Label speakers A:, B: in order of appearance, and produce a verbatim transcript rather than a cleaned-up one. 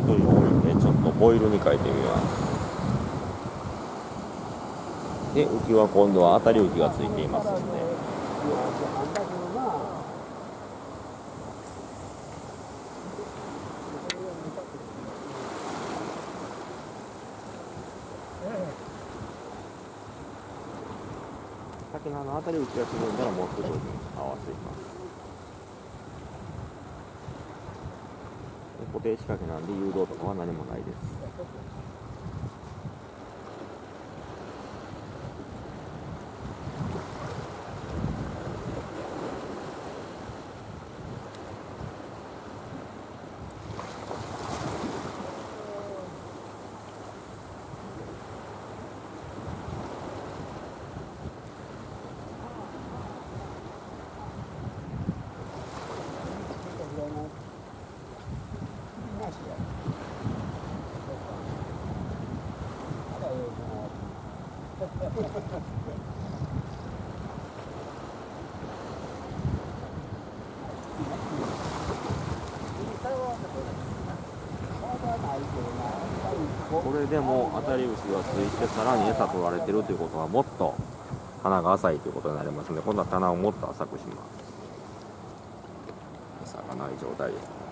A: 鳥多いんで、ちょっとボイルに変えてみます。で、浮きは今度は当たり浮きがついていますので、先のあの当たり浮きがついてたらもう少し合わせています。固定仕掛けなんで誘導とかは何もないです。これでも当たり牛がついてさらに餌取られてるということはもっと棚が浅いということになりますので、今度は棚をもっと浅くします。餌がない状態です。